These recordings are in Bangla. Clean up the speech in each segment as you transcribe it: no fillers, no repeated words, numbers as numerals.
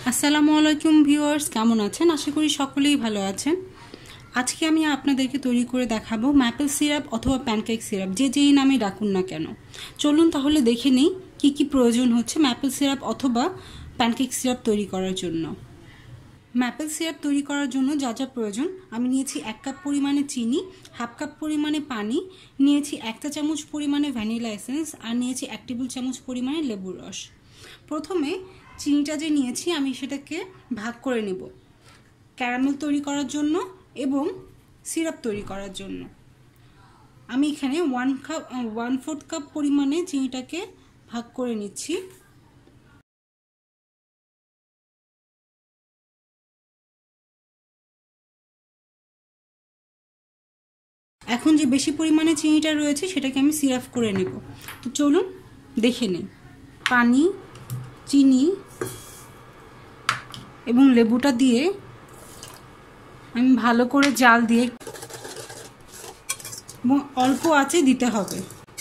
আসসালামু আলাইকুম ভিউয়ার্স, কেমন আছেন? আশা করি সকলেই ভালো আছেন। আজকে আমি আপনাদেরকে তৈরি করে দেখাবো ম্যাপেল সিরাপ অথবা প্যানকেক সিরাপ, যেই নামে ডাকুন না কেন। চলুন তাহলে দেখে নিই কি কি প্রয়োজন হচ্ছে ম্যাপেল সিরাপ অথবা প্যানকেক সিরাপ তৈরি করার জন্য। ম্যাপেল সিরাপ তৈরি করার জন্য যা যা প্রয়োজন, আমি নিয়েছি 1 কাপ পরিমাণে চিনি, হাফ কাপ পরিমাণে পানি, নিয়েছি 1 চা চামচ পরিমাণে ভ্যানিলা এসেন্স, আর নিয়েছি 1 টেবিল চামচ পরিমাণে লেবুর রস। প্রথমে চিনিটা যে নিয়েছি আমি সেটাকে ভাগ করে নেব ক্যারামেল তৈরি করার জন্য এবং সিরাপ তৈরি করার জন্য। আমি এখানে 1/4 কাপ পরিমাণে চিনিটাকে ভাগ করে নিচ্ছি। এখন যে বেশি পরিমাণে চিনিটা রয়েছে সেটাকে আমি সিরাপ করে নেব। তো চলুন দেখে নিই। পানি, চিনি এবং লেবুটা দিয়ে আমি ভালো করে জাল দিয়ে এবং অল্প আঁচে দিতে হবে।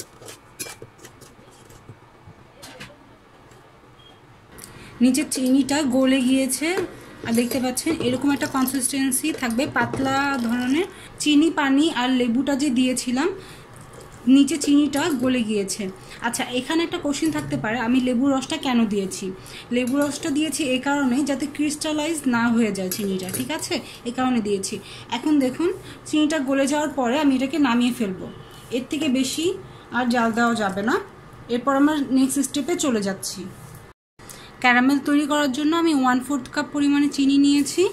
নিচে চিনিটা গলে গিয়েছে আর দেখতে পাচ্ছেন এরকম একটা কনসিস্টেন্সি থাকবে, পাতলা ধরনের। চিনি, পানি আর লেবুটা যে দিয়েছিলাম, নিচে চিনিটা গলে গিয়েছে। আচ্ছা, এখানে একটা কোশ্চেন থাকতে পারে আমি লেবুর রসটা কেন দিয়েছি। লেবুর রসটা দিয়েছি এই কারণে যাতে ক্রিস্টালাইজ না হয়ে যায় চিনিটা, ঠিক আছে, এই কারণে দিয়েছি। এখন দেখুন চিনিটা গলে যাওয়ার পরে আমি এটাকে নামিয়ে ফেলবো। এর থেকে বেশি আর জাল দেওয়া যাবে না। এরপর আমরা নেক্সট স্টেপে চলে যাচ্ছি। ক্যারামেল তৈরি করার জন্য আমি 1/4 কাপ পরিমাণে চিনি নিয়েছি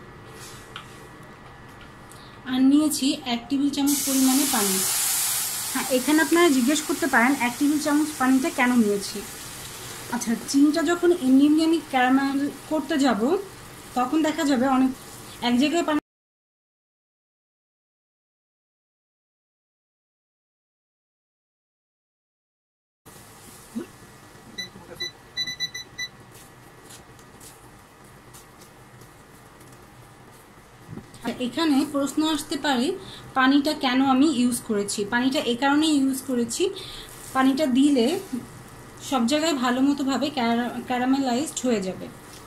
আর নিয়েছি 1 টেবিল চামচ পরিমাণে পানি। হ্যাঁ, এখানে আপনারা জিজ্ঞেস করতে পারেন 1 টেবিল চামচ পানিটা কেন নিয়েছি। আচ্ছা, চিনিটা যখন এমনি আমি ক্যারামেল করতে যাব তখন দেখা যাবে অনেক এক জায়গায় পানি এখানে প্রশ্ন আসতে পারে পানিটা কেন আমি ইউজ করেছি। পানিটা এই কারণেই ইউজ করেছি, পানিটা দিলে সব জায়গায় ভালো মতো ভাবে ক্যারামেলাইজড হয়ে যাবে।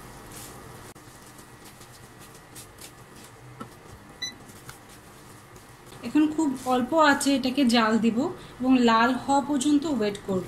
এখন খুব অল্প আছে এটাকে জাল দিব এবং লাল হওয়া পর্যন্ত ওয়েট করব।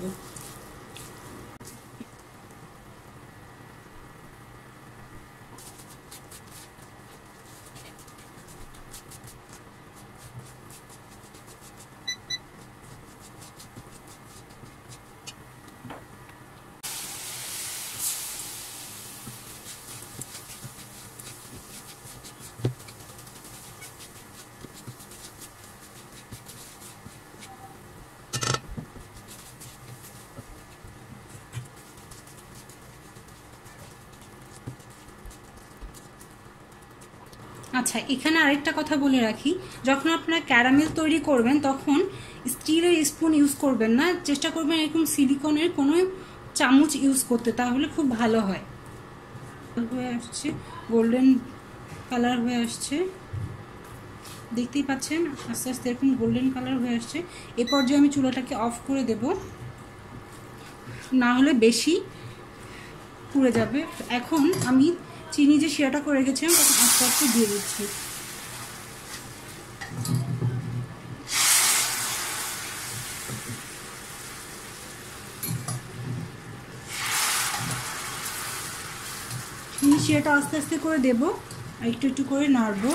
আচ্ছা, এখানে আরেকটা কথা বলে রাখি, যখন আপনারা ক্যারামেল তৈরি করবেন তখন স্টিলের স্পুন ইউজ করবেন না, চেষ্টা করবেন এরকম সিলিকনের কোনো চামচ ইউজ করতে, তাহলে খুব ভালো হয়। হয়ে আসছে, গোল্ডেন কালার হয়ে আসছে, দেখতেই পাচ্ছেন আস্তে আস্তে এরকম গোল্ডেন কালার হয়ে আসছে। এ পর্যায়ে আমি চুলাটাকে অফ করে দেব, না হলে বেশি পুড়ে যাবে। এখন আমি চিনি যে শিরাটা করে রেখেছিলাম তখন আস্তে আস্তে দিয়ে দিচ্ছি। চিনি শিরাটা আস্তে আস্তে করে দেব আর একটু একটু করে নাড়বো।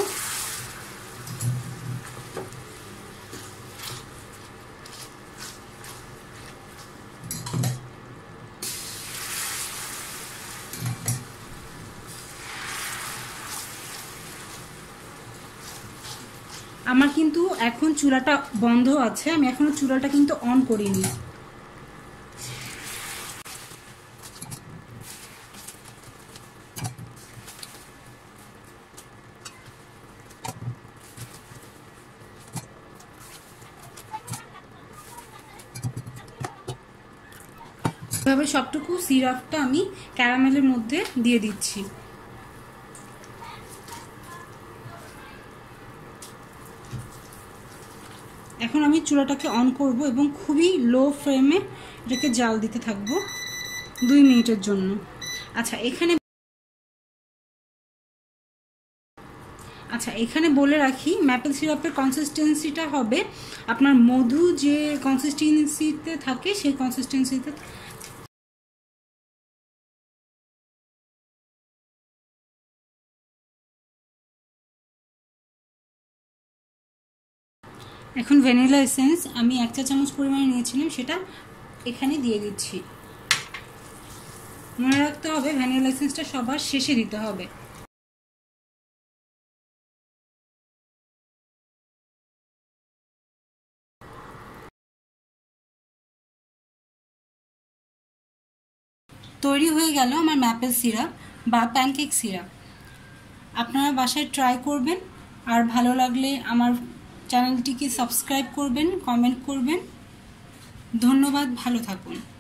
আমার কিন্তু এখন চুলাটা বন্ধ আছে, আমি এখনো চুলাটা কিন্তু অন করিনি। এভাবে সবটুকু সিরাপটা আমি ক্যারামেলের মধ্যে দিয়ে দিচ্ছি। এখন আমি চুলাটাকে অন করব এবং খুবই লো ফ্লেমে এটাকে জাল দিতে থাকবো 2 মিনিটের জন্য। আচ্ছা, এখানে আচ্ছা, এখানে বলে রাখি ম্যাপেল সিরাপের কনসিস্টেন্সিটা হবে আপনার মধু যে কনসিস্টেন্সিতে থাকে সেই কনসিস্টেন্সিতে। এখন ভ্যানিলা এসেন্স আমি 1 চা চামচ পরিমাণে নিয়েছিলাম, সেটা এখানে দিয়ে দিচ্ছি। মনে রাখতে হবে ভ্যানিলা এসেন্সটা সবার শেষে দিতে হবে। তৈরি হয়ে গেল আমার ম্যাপেল সিরাপ বা প্যানকেক সিরাপ। আপনারা বাসায় ট্রাই করবেন, আর ভালো লাগলে আমার চ্যানেলটিকে সাবস্ক্রাইব করবেন, কমেন্ট করবেন। ধন্যবাদ, ভালো থাকুন।